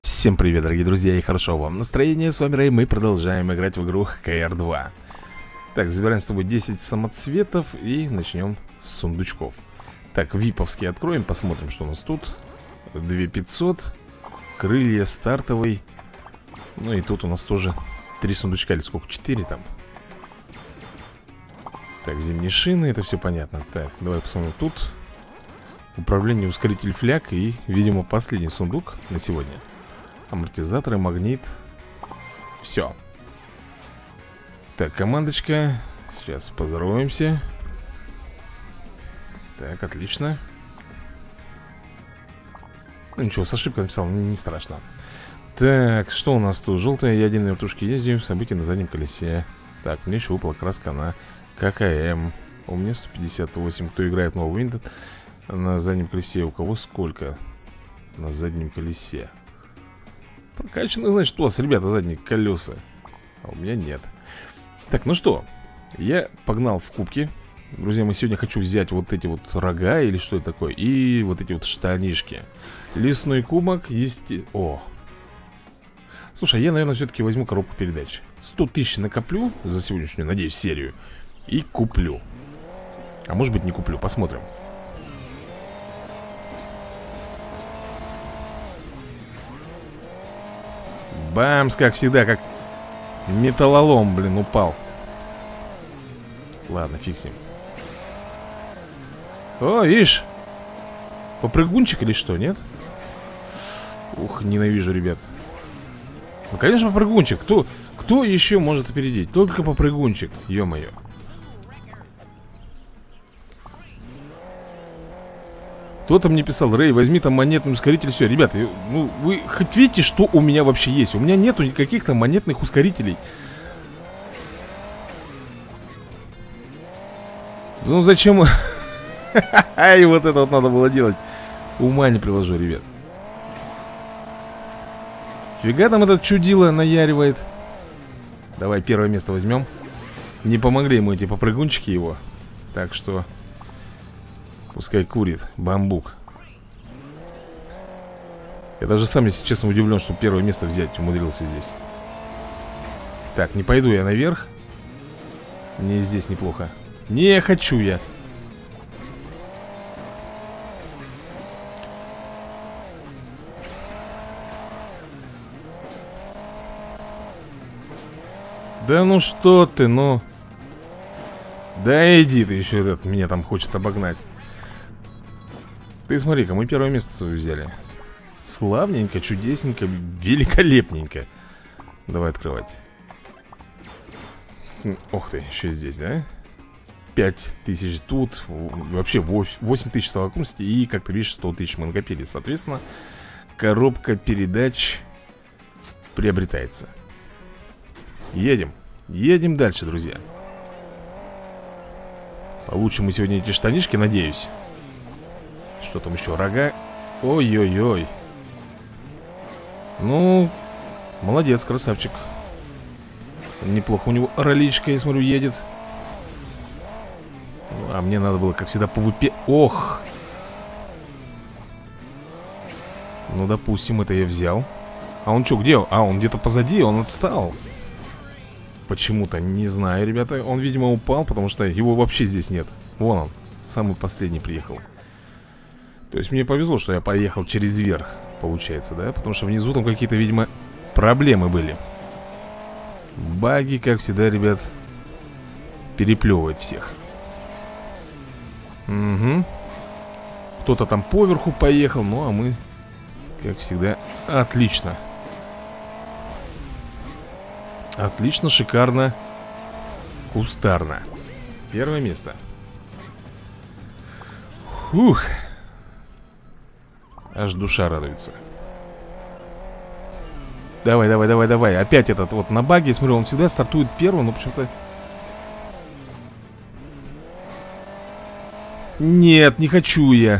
Всем привет, дорогие друзья, и хорошо вам настроения. С вами Рэй, мы продолжаем играть в игру КР2. Так, забираем с тобой 10 самоцветов и начнем с сундучков. Так, виповский откроем, посмотрим, что у нас тут. 2500, крылья стартовый. Ну и тут у нас тоже 3 сундучка, или сколько, 4 там. Так, зимние шины, это все понятно. Так, давай посмотрим тут. Управление, ускоритель фляг и, видимо, последний сундук на сегодня. Амортизаторы, магнит. Все. Так, командочка. Сейчас поздороваемся. Так, отлично. Ну ничего, с ошибкой написал, не страшно. Так, что у нас тут? Желтые ядерные вертушки ездим. События на заднем колесе. Так, мне еще выпала краска на ККМ. У меня 158. Кто играет в новый Windows? На заднем колесе у кого сколько? На заднем колесе. Прокачанных, значит, у вас, ребята, задние колеса. А у меня нет. Так, ну что, я погнал в кубки. Друзья, мы сегодня хочу взять вот эти вот рога, или что это такое, и вот эти вот штанишки. Лесной кубок есть. О! Слушай, я, наверное, все-таки возьму коробку передач. 100 тысяч накоплю за сегодняшнюю, надеюсь, серию. И куплю. А может быть, не куплю, посмотрим. Бамс, как всегда, как металлолом, блин, упал. Ладно, фиг с ним. О, видишь? Попрыгунчик или что, нет? Ух, ненавижу, ребят. Ну, конечно, попрыгунчик. Кто еще может опередить? Только попрыгунчик, ё-моё. Кто-то мне писал: Рэй, возьми там монетный ускоритель. Все, ребята, ну вы хоть видите, что у меня вообще есть? У меня нету никаких там монетных ускорителей. Ну зачем? И вот это вот надо было делать. Ума не приложу, ребят. Фига там этот чудило наяривает. Давай первое место возьмем. Не помогли ему эти попрыгунчики его. Так что пускай курит бамбук. Я даже сам, если честно, удивлен, что первое место взять умудрился здесь. Так, не пойду я наверх. Мне здесь неплохо. Не хочу я. Да ну что ты, ну. Да иди ты, еще этот меня там хочет обогнать. Ты смотри-ка, мы первое место взяли. Славненько, чудесненько, великолепненько. Давай открывать. Ох ты, еще здесь, да? 5000 тут. Вообще 8000 совокупности. И, как ты видишь, 100 тысяч мы накопили. Соответственно, коробка передач приобретается. Едем. Едем дальше, друзья. Получим мы сегодня эти штанишки, надеюсь. Что там еще? Рога. Ой-ой-ой. Ну, молодец, красавчик. Неплохо у него роличка, я смотрю, едет. Ну, а мне надо было, как всегда, повыпе... Ох! Ну, допустим, это я взял. А он что, где? А, он где-то позади, он отстал. Почему-то, не знаю, ребята. Он, видимо, упал, потому что его вообще здесь нет. Вон он, самый последний приехал. То есть мне повезло, что я поехал через верх, получается, да? Потому что внизу там какие-то, видимо, проблемы были. Баги, как всегда, ребят, переплевывает всех. Угу. Кто-то там поверху поехал, ну а мы, как всегда, отлично. Отлично, шикарно, кустарно. Первое место. Фух. Аж душа радуется. Давай, давай, давай, давай. Опять этот вот на баге, смотрю, он всегда стартует первым, но почему-то... Нет, не хочу я.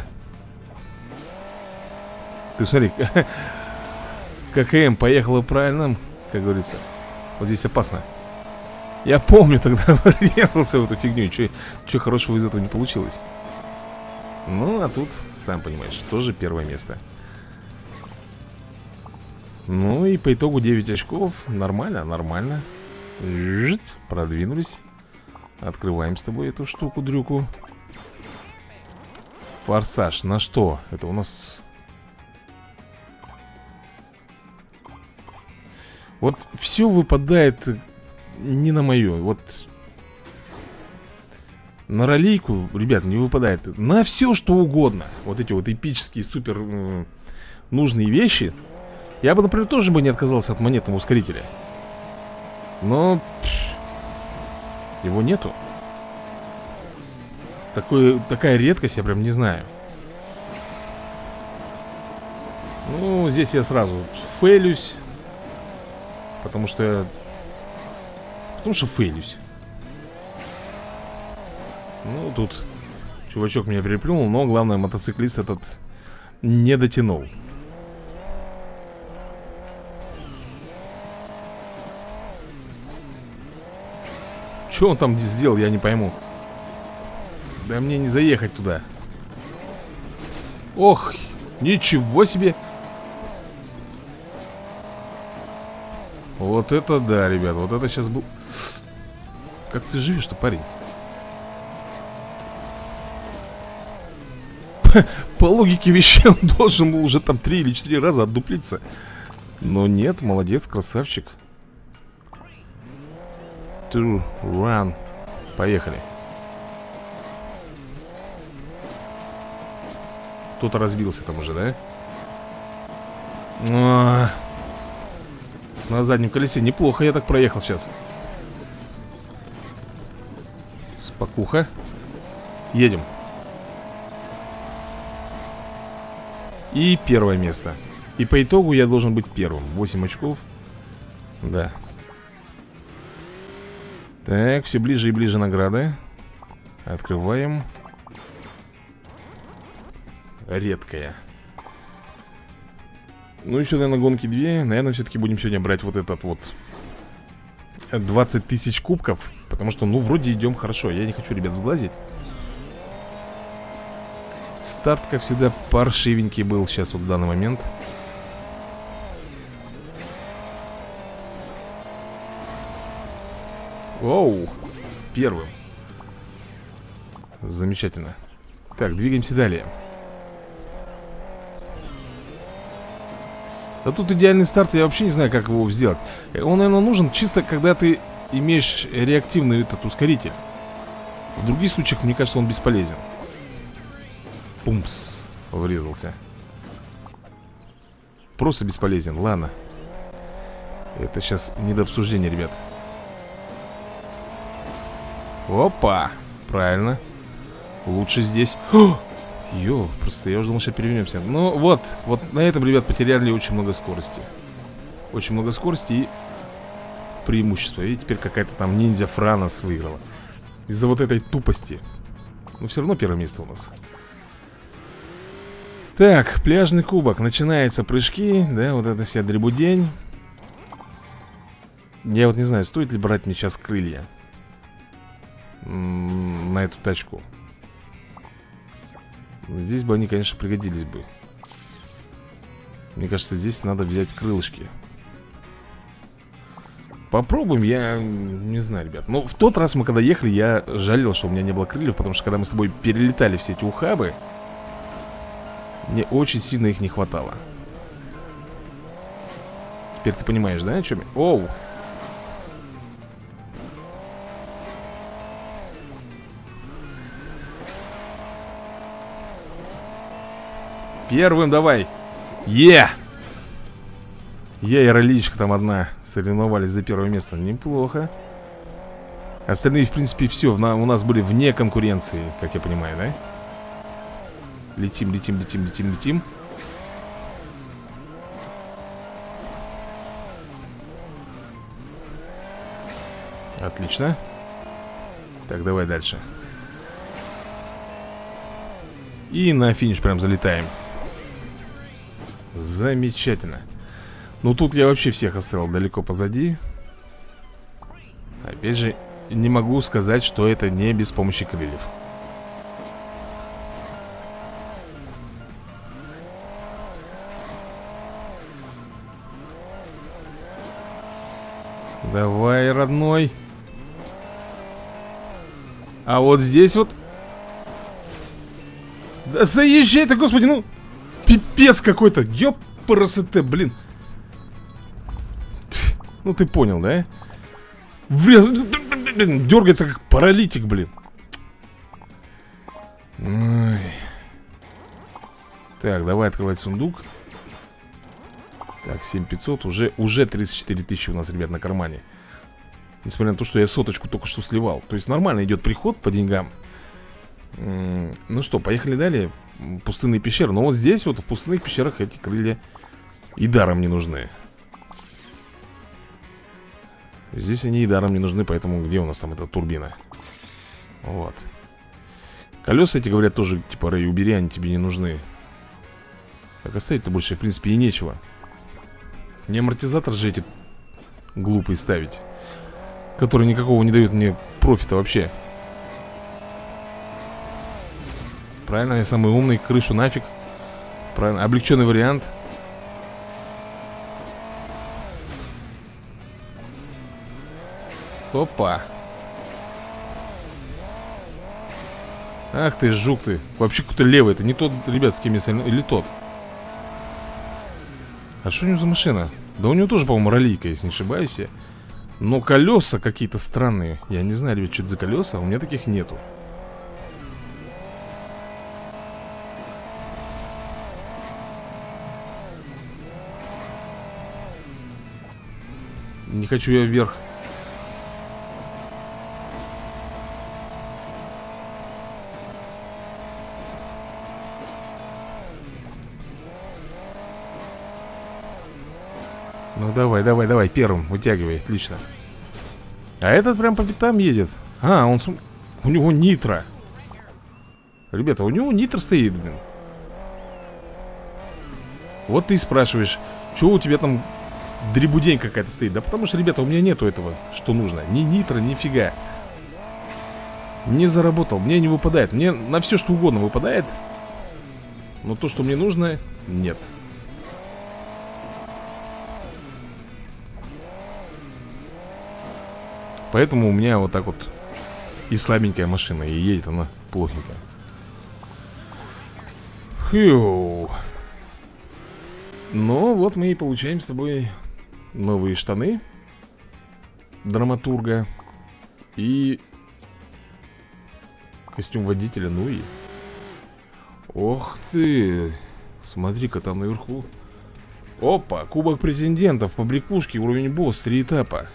Ты смотри, ККМ поехала правильно, как говорится. Вот здесь опасно. Я помню, тогда резался в эту фигню. Чего хорошего из этого не получилось. Ну, а тут, сам понимаешь, тоже первое место. Ну и по итогу 9 очков. Нормально, нормально. Жить, продвинулись. Открываем с тобой эту штуку-дрюку. Форсаж, на что? Это у нас... Вот все выпадает не на мое. Вот на ролейку, ребят, не выпадает. На все, что угодно. Вот эти вот эпические, супер нужные вещи. Я бы, например, тоже бы не отказался от монетного ускорителя. Но его нету. Такая редкость, я прям не знаю. Ну, здесь я сразу фейлюсь. Потому что фейлюсь. Ну, тут чувачок меня переплюнул. Но, главное, мотоциклист этот не дотянул. Что он там сделал, я не пойму. Да мне не заехать туда. Ох, ничего себе. Вот это да, ребят. Вот это сейчас был... Как ты живешь-то, парень? По логике вещей он должен был уже там 3 или 4 раза отдуплиться. Но нет, молодец, красавчик. To run. Поехали. Кто-то разбился там уже, да? На заднем колесе неплохо я так проехал сейчас. Спокуха. Едем. И первое место. И по итогу я должен быть первым. 8 очков. Да. Так, все ближе и ближе награды. Открываем. Редкая. Ну, еще, наверное, гонки 2. Наверное, все-таки будем сегодня брать вот этот вот 20 тысяч кубков. Потому что, ну, вроде идем хорошо. Я не хочу, ребят, сглазить. Старт, как всегда, паршивенький был сейчас вот в данный момент. Оу, первым. Замечательно. Так, двигаемся далее. А тут идеальный старт, я вообще не знаю, как его сделать. Он, наверное, нужен чисто, когда ты имеешь реактивный этот ускоритель. В других случаях, мне кажется, он бесполезен. Пумпс, врезался. Просто бесполезен, ладно. Это сейчас не до обсуждения, ребят. Опа, правильно. Лучше здесь. Йо, просто я уже думал, сейчас перевернемся. Ну вот на этом, ребят, потеряли очень много скорости. Очень много скорости и преимущества. И теперь какая-то там ниндзя Франос выиграла. Из-за вот этой тупости. Но все равно первое место у нас. Так, пляжный кубок. Начинаются прыжки. Да, вот это вся дребудень. Я вот не знаю, стоит ли брать мне сейчас крылья на эту тачку. Здесь бы они, конечно, пригодились бы. Мне кажется, здесь надо взять крылышки. Попробуем, я не знаю, ребят. Но в тот раз мы когда ехали, я жалел, что у меня не было крыльев. Потому что когда мы с тобой перелетали все эти ухабы, мне очень сильно их не хватало. Теперь ты понимаешь, да, о чем я? Оу! Первым давай. Я и Роличка там одна соревновались за первое место. Неплохо. Остальные, в принципе, все у нас были вне конкуренции, как я понимаю, да? Летим, летим, летим, летим, летим. Отлично. Так, давай дальше. И на финиш прям залетаем. Замечательно. Ну тут я вообще всех оставил далеко позади. Опять же, не могу сказать, что это не без помощи крыльев. Давай, родной. А вот здесь вот. Да заезжай-то, господи, ну. Пипец какой-то. Ёпрст, блин. Ну ты понял, да? Дергается как паралитик, блин. Ой. Так, давай открывать сундук. Так, 7500. Уже 34 тысячи у нас, ребят, на кармане. Несмотря на то, что я соточку только что сливал. То есть нормально идет приход по деньгам. Ну что, поехали далее. Пустынные пещеры. Но вот здесь вот в пустынных пещерах эти крылья и даром не нужны. Здесь они и даром не нужны. Поэтому где у нас там эта турбина? Вот. Колеса эти, говорят, тоже типа: Рэй, убери, они тебе не нужны. Так оставить-то больше, в принципе, и нечего. Не амортизатор же эти глупые ставить, которые никакого не дают мне профита вообще. Правильно, я самый умный, крышу нафиг. Правильно, облегченный вариант. Опа. Ах ты, жук ты. Вообще какой-то левый. Это не тот, ребят, с кем я соревнуюсь. Или тот. А что у него за машина? Да у него тоже, по-моему, раллийка, если не ошибаюсь я. Но колеса какие-то странные. Я не знаю, ребят, что это за колеса. У меня таких нету. Не хочу я вверх. Ну давай, давай, давай, первым вытягивай, отлично. А этот прям по пятам едет. А, у него нитро. Ребята, у него нитро стоит, блин. Вот ты и спрашиваешь, что у тебя там дребудень какая-то стоит. Да потому что, ребята, у меня нету этого, что нужно. Ни нитро, ни фига. Не заработал, мне не выпадает. Мне на все что угодно выпадает. Но то, что мне нужно, нет. Поэтому у меня вот так вот и слабенькая машина, и едет она плохенько. Фью. Ну, вот мы и получаем с тобой новые штаны драматурга и костюм водителя, ну и... Ох ты! Смотри-ка там наверху. Опа, кубок претендентов, побрякушки, уровень босс, 3 этапа.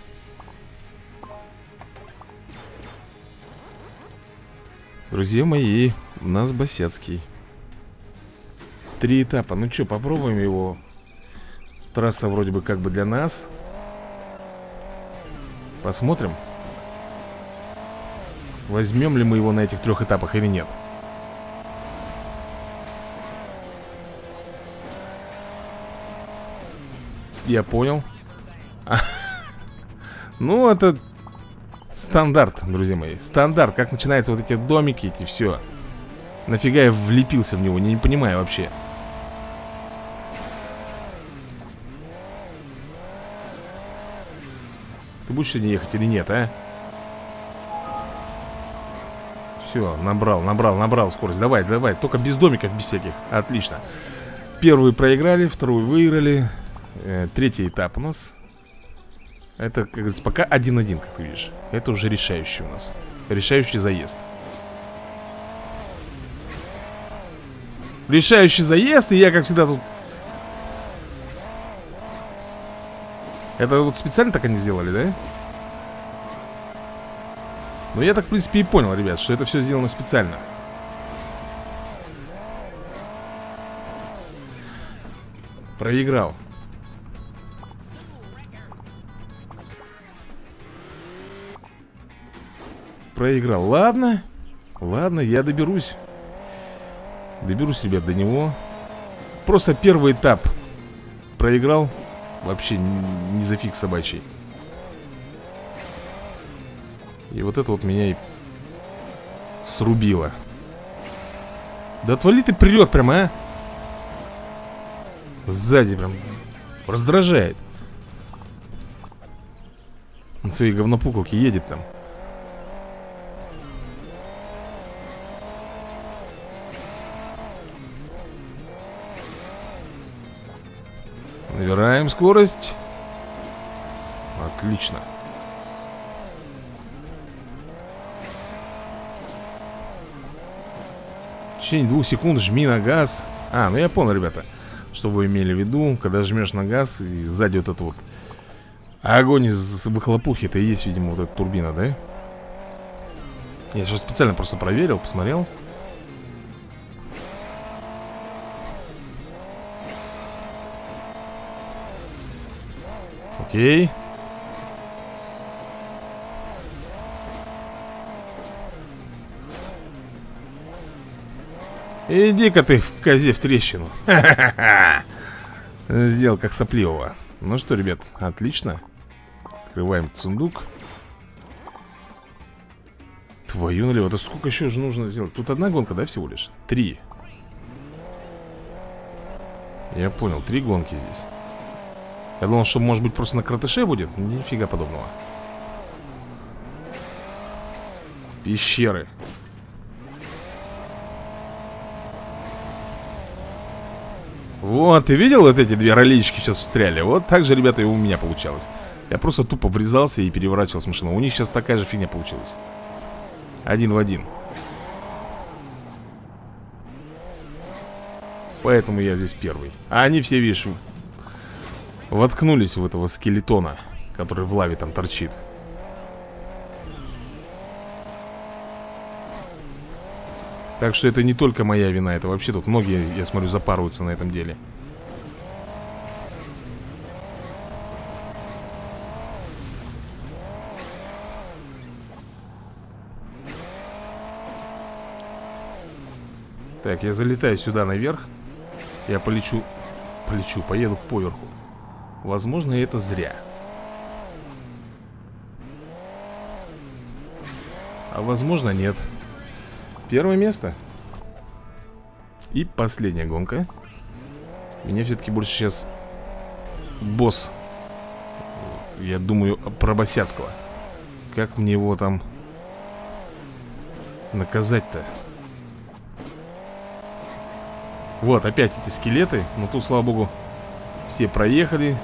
Друзья мои, у нас Басяцкий. 3 этапа, ну что, попробуем его. Трасса вроде бы как бы для нас. Посмотрим, возьмем ли мы его на этих 3 этапах или нет. Я понял. Ну, это стандарт, друзья мои. Стандарт, как начинаются вот эти домики, эти все. Нафига я влепился в него, не понимаю вообще. Ты будешь сегодня ехать или нет, а? Все, набрал скорость. Давай, давай, только без домиков, без всяких. Отлично. Первый проиграли, второй выиграли. 3-й этап у нас. Это, как говорится, пока 1-1, как ты видишь. Это уже решающий у нас. Решающий заезд. Решающий заезд, и я, как всегда, тут... Это вот специально так они сделали, да? Ну, я так, в принципе, и понял, ребят, что это все сделано специально. Проиграл. Проиграл. Ладно. Ладно, я доберусь. Доберусь, ребят, до него. Просто первый этап проиграл. Вообще не зафиг собачий. И вот это вот меня и срубило. Да отвали ты, прет прямо, а. Сзади прям раздражает. На своей говнопуколке едет там. Набираем скорость. Отлично. В течение 2 секунд жми на газ. Ну я понял, ребята, что вы имели в виду. Когда жмешь на газ, и сзади вот это вот огонь из выхлопухи. Это и есть, видимо, вот эта турбина, да? Я сейчас специально просто проверил, посмотрел. Окей. Иди-ка ты в козе в трещину. Ха-ха-ха. Сделал как сопливого. Ну что, ребят, отлично. Открываем сундук. Твою налево. Это сколько еще же нужно сделать? Тут одна гонка, да, всего лишь? 3. Я понял, 3 гонки здесь. Я думал, что может быть просто на кратыше будет. Нифига подобного. Пещеры. Вот, ты видел вот эти 2 ролички сейчас встряли? Вот так же, ребята, и у меня получалось. Я просто тупо врезался и переворачивал с машины. У них сейчас такая же фигня получилась. 1 в 1. Поэтому я здесь первый. А они все, видишь, воткнулись в этого скелетона, который в лаве там торчит. Так что это не только моя вина. Это вообще тут многие, я смотрю, запарываются на этом деле. Так, я залетаю сюда наверх. Я поеду поверху. Возможно, это зря. А возможно, нет. Первое место. И последняя гонка. Меня все-таки больше сейчас босс. Я думаю про Босяцкого. Как мне его там наказать-то? Вот, опять эти скелеты. Но тут, слава богу, все проехали.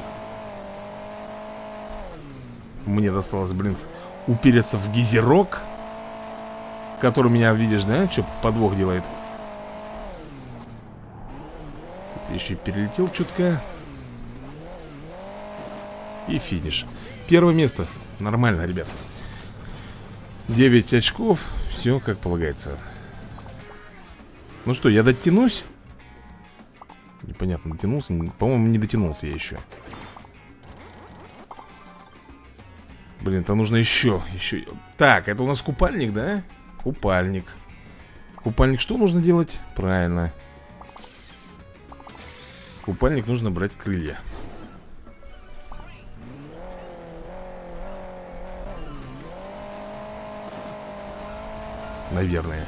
Мне досталось, блин, упереться в гизерок, который меня, видишь, да? Что подвох делает. Тут еще и перелетел чутка. И финиш. Первое место. Нормально, ребят. 9 очков. Все как полагается. Ну что, я дотянусь? Непонятно, дотянулся. По-моему, не дотянулся я еще. Блин, это нужно еще. Так, это у нас купальник, да? Купальник. В купальник что нужно делать? Правильно. В купальник нужно брать крылья. Наверное.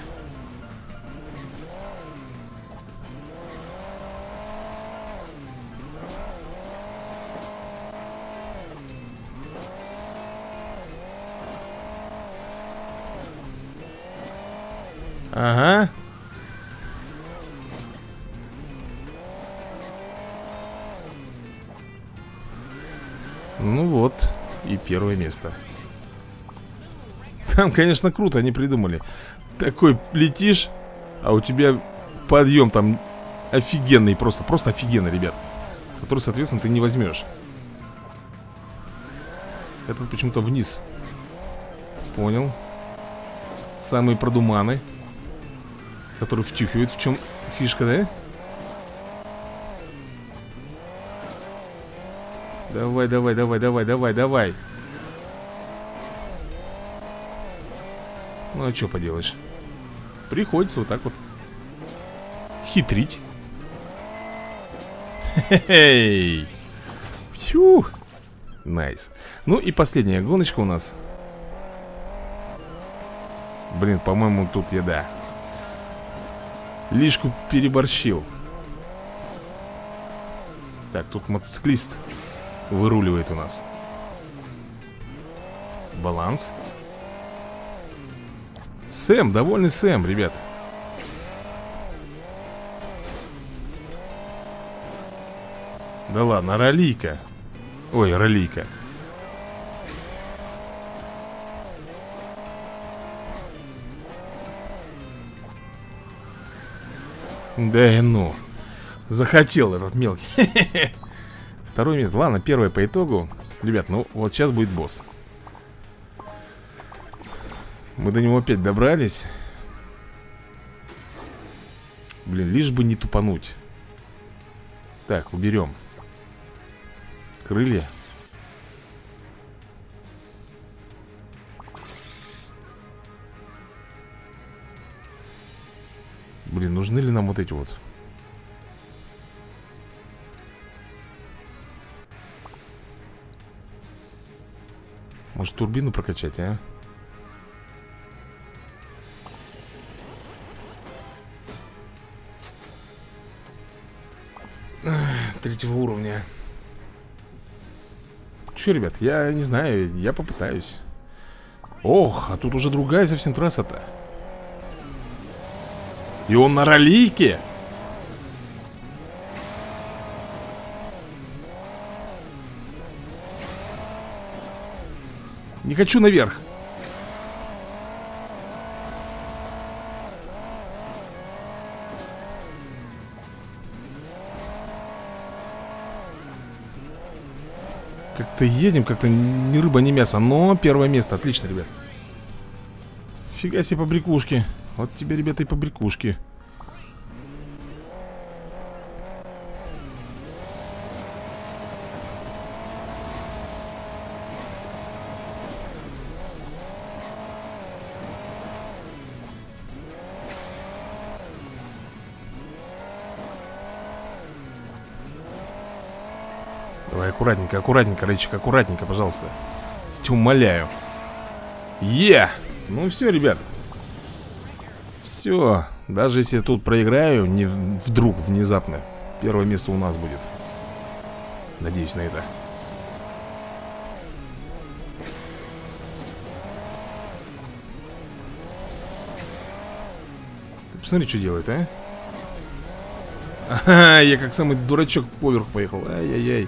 Ага. Ну вот, и первое место. Там, конечно, круто они придумали. Такой летишь, а у тебя подъем там офигенный, просто офигенный, ребят. Который, соответственно, ты не возьмешь. Этот почему-то вниз. Понял. Самые продуманы, которые втюхивают. В чем фишка, да? Давай. Ну, а что поделаешь? Приходится вот так вот хитрить. Хе-хей. Фью. Найс. Ну и последняя гоночка у нас. Блин, по-моему, тут я, да, лишку переборщил. Так, тут мотоциклист выруливает у нас. Баланс. Сэм, довольный Сэм, ребят. Да ладно, раллийка. Ой, раллийка. Да ну. Захотел этот мелкий. Второе место. Ладно, первое по итогу. Ребят, ну вот сейчас будет босс. Мы до него опять добрались. Блин, лишь бы не тупануть. Так, уберем крылья. Блин, нужны ли нам вот эти вот? Может, турбину прокачать, а? Третьего уровня. Че, ребят, я не знаю, я попытаюсь. Ох, а тут уже другая совсем трасса-то. И он на раллийке. Не хочу наверх. Как-то едем, как-то ни рыба, ни мясо. Но первое место, отлично, ребят. Фига себе побрякушки. Вот тебе, ребята, и побрякушки. Давай аккуратненько, аккуратненько, Рейчик, аккуратненько, пожалуйста. Тебя умоляю. Ну все, ребят. Все. Даже если я тут проиграю, не вдруг, внезапно, первое место у нас будет. Надеюсь на это. Ты посмотри, что делает, а? Ага, я как самый дурачок поверх поехал. Ай-яй-яй.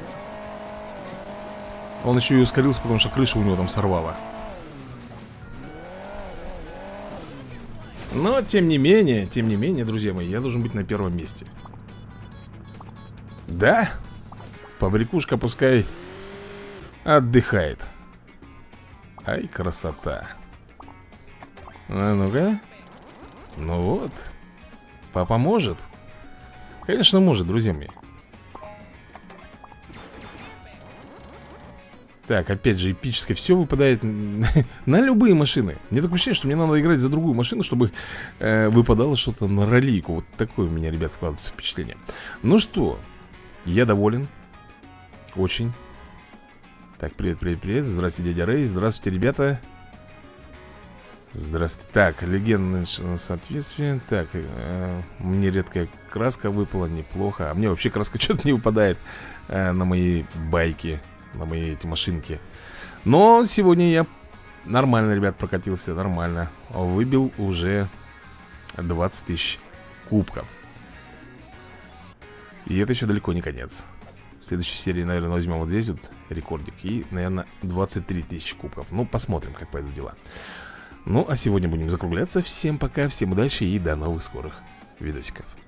Он еще и ускорился, потому что крыша у него там сорвала. Но, тем не менее, друзья мои, я должен быть на первом месте. Да? Побрякушка пускай отдыхает. Ай, красота. А ну-ка. Ну вот. Папа может? Конечно, может, друзья мои. Так, опять же, эпическое. Все выпадает на любые машины. Мне такое ощущение, что мне надо играть за другую машину, чтобы выпадало что-то на раллийку. Вот такое у меня, ребят, складывается впечатление. Ну что, я доволен. Очень. Так, привет, привет, привет. Здравствуйте, дядя Рэй. Здравствуйте, ребята. Здравствуйте. Так, легендное соответствие. Так, мне редкая краска выпала, неплохо. А мне вообще краска что-то не выпадает на мои байки, на мои эти машинки. Но сегодня я нормально, ребят, прокатился, нормально. Выбил уже 20 тысяч кубков. И это еще далеко не конец. В следующей серии, наверное, возьмем вот здесь вот рекордик. И, наверное, 23 тысячи кубков. Ну, посмотрим, как пойдут дела. Ну, а сегодня будем закругляться. Всем пока, всем удачи и до новых скорых видосиков.